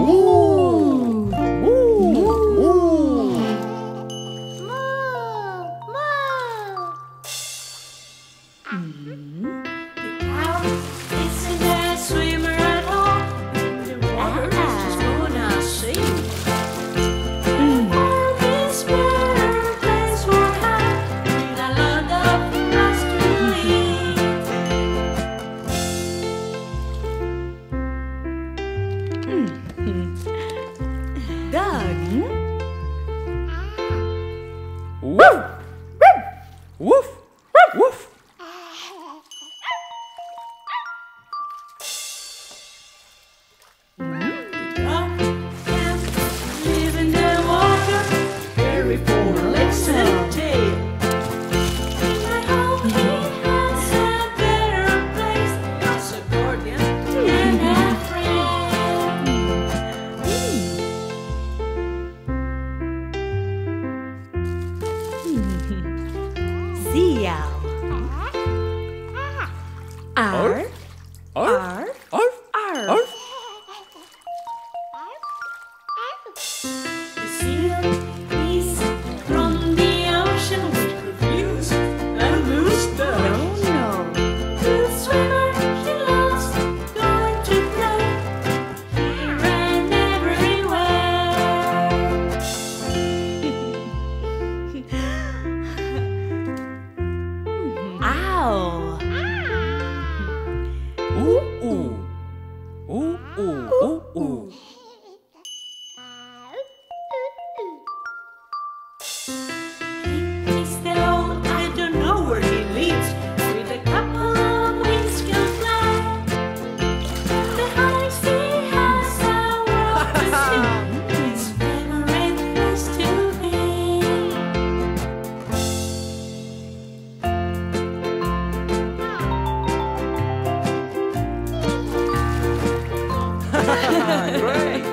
Moo! Moo! Moo! The cow isn't a swimmer at all. The water is just gonna sink. This water place will have with a lot of grass to eat. Dog. Woof! Woof! Woof! Dog can't live in the water. Very four legs and tail. I hope he has a better place as a guardian and a friend. Seal. R. R. R. The seal is from the ocean with reviews and loose stuff. No. Good swimmer, he loves going to play here and everywhere. Ow. Ooh, ooh. Ooh, ooh, ooh, ooh. He's the old, I don't know where he lives, with a couple of wings can fly. The high sea has a world to see, his favorite place to be. Great!